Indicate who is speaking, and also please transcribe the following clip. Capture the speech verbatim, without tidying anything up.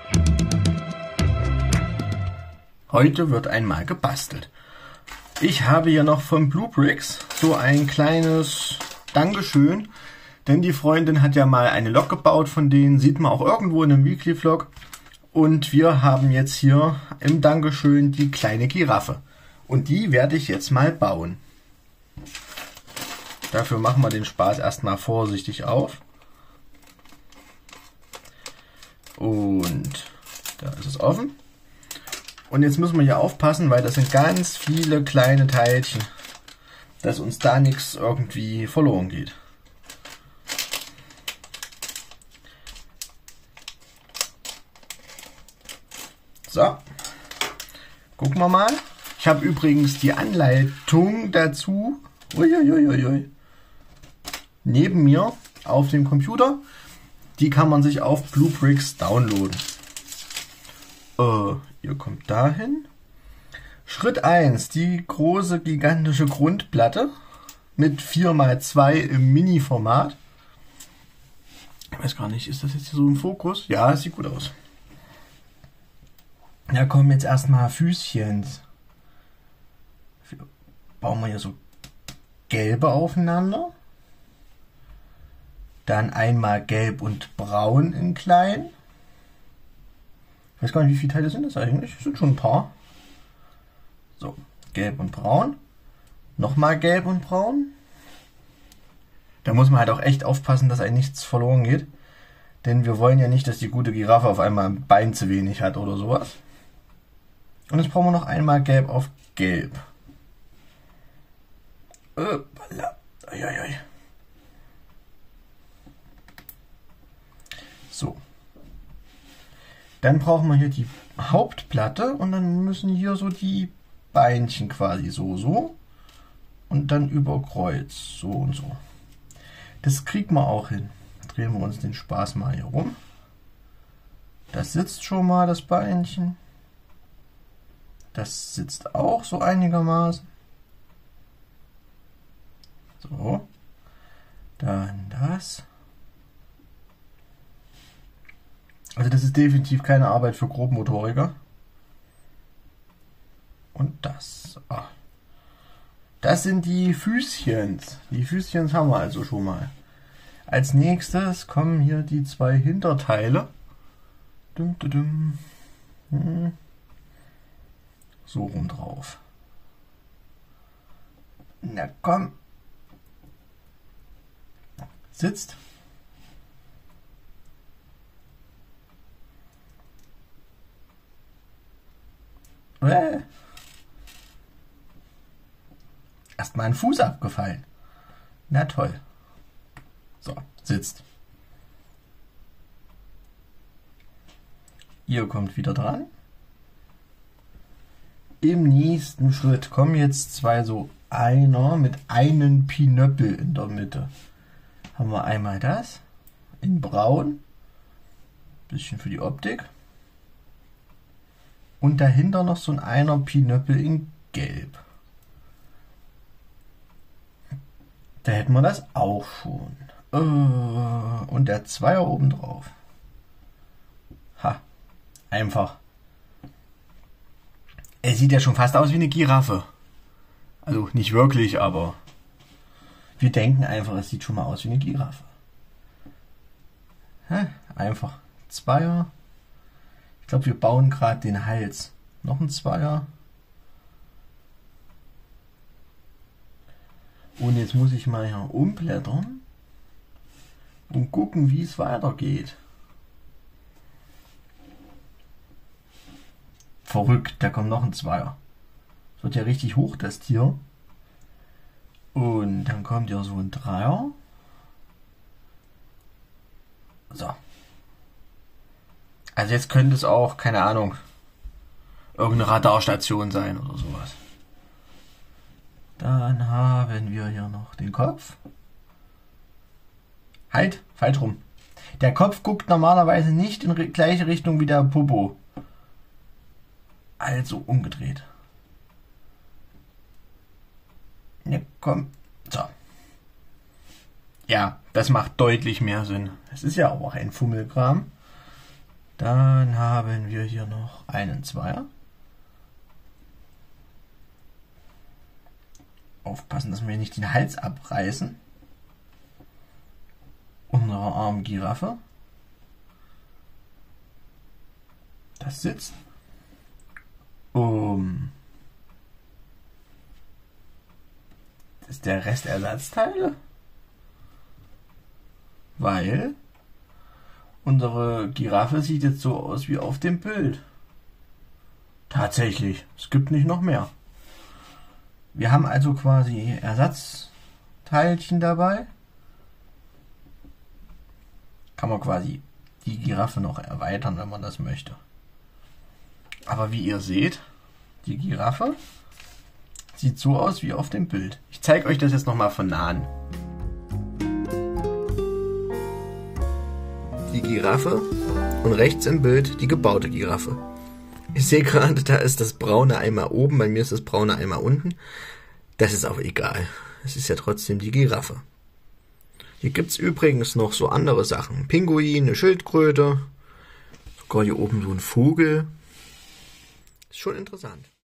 Speaker 1: Heute wird einmal gebastelt. Ich habe hier noch von Bluebricks so ein kleines Dankeschön, denn die Freundin hat ja mal eine Lok gebaut von denen, sieht man auch irgendwo in einem Weekly Vlog. Und wir haben jetzt hier im Dankeschön die kleine Giraffe. Und die werde ich jetzt mal bauen. Dafür machen wir den Spaß erstmal vorsichtig auf. Und da ist es offen. Und jetzt müssen wir hier aufpassen, weil das sind ganz viele kleine Teilchen, dass uns da nichts irgendwie verloren geht. So, gucken wir mal. Ich habe übrigens die Anleitung dazu uiuiuiui, neben mir auf dem Computer. Die kann man sich auf Bluebricks downloaden. Äh, ihr kommt dahin. Schritt eins, die große gigantische Grundplatte mit vier mal zwei im Mini-Format. Ich weiß gar nicht, ist das jetzt hier so im Fokus? Ja, es sieht gut aus. Da kommen jetzt erstmal Füßchen. Bauen wir hier so gelbe aufeinander. Dann einmal gelb und braun in klein. Ich weiß gar nicht, wie viele Teile sind das eigentlich? Das sind schon ein paar. So, gelb und braun. Nochmal gelb und braun. Da muss man halt auch echt aufpassen, dass einem nichts verloren geht. Denn wir wollen ja nicht, dass die gute Giraffe auf einmal ein Bein zu wenig hat oder sowas. Und jetzt brauchen wir noch einmal gelb auf gelb. So. Dann brauchen wir hier die Hauptplatte und dann müssen hier so die Beinchen quasi so, so. Und dann über Kreuz, so und so. Das kriegen wir auch hin. Drehen wir uns den Spaß mal hier rum. Das sitzt schon mal, das Beinchen. Das sitzt auch so einigermaßen. So. Dann das. Also das ist definitiv keine Arbeit für Grobmotoriker. Und das. Ah. Das sind die Füßchen. Die Füßchen haben wir also schon mal. Als nächstes kommen hier die zwei Hinterteile. Dum, dum, dum. Hm. So rum drauf. Na komm. Sitzt. Äh. Erstmal ein Fuß abgefallen. Na toll. So, sitzt. Ihr kommt wieder dran. Im nächsten Schritt kommen jetzt zwei so Einer mit einem Pinöppel in der Mitte. Haben wir einmal das in braun, bisschen für die Optik. Und dahinter noch so ein Einer Pinöppel in gelb. Da hätten wir das auch schon. Und der Zweier oben drauf. Ha, einfach. Er sieht ja schon fast aus wie eine Giraffe. Also nicht wirklich, aber wir denken einfach, es sieht schon mal aus wie eine Giraffe. Ha, einfach Zweier. Ich glaube, wir bauen gerade den Hals. Noch ein Zweier. Und jetzt muss ich mal hier umblättern und gucken, wie es weitergeht. Verrückt, da kommt noch ein Zweier. Das wird ja richtig hoch, das Tier. Und dann kommt ja so ein Dreier. So. Also jetzt könnte es auch, keine Ahnung, irgendeine Radarstation sein oder sowas. Dann haben wir hier noch den Kopf. Halt, falsch rum. Der Kopf guckt normalerweise nicht in die gleiche Richtung wie der Popo. Also umgedreht. Ne, komm. So. Ja, das macht deutlich mehr Sinn. Es ist ja auch ein Fummelkram. Dann haben wir hier noch einen Zweier. Aufpassen, dass wir nicht den Hals abreißen. Unsere arme Giraffe. Das sitzt. Um. Das ist der Rest Ersatzteile. Weil unsere Giraffe sieht jetzt so aus wie auf dem Bild. Tatsächlich, es gibt nicht noch mehr. Wir haben also quasi Ersatzteilchen dabei. Kann man quasi die Giraffe noch erweitern, wenn man das möchte. Aber wie ihr seht, die Giraffe sieht so aus wie auf dem Bild. Ich zeige euch das jetzt nochmal von nahen. Die Giraffe und rechts im Bild die gebaute Giraffe. Ich sehe gerade, da ist das braune einmal oben, bei mir ist das braune einmal unten. Das ist auch egal. Es ist ja trotzdem die Giraffe. Hier gibt es übrigens noch so andere Sachen. Pinguin, eine Schildkröte, sogar hier oben so ein Vogel. Ist schon interessant.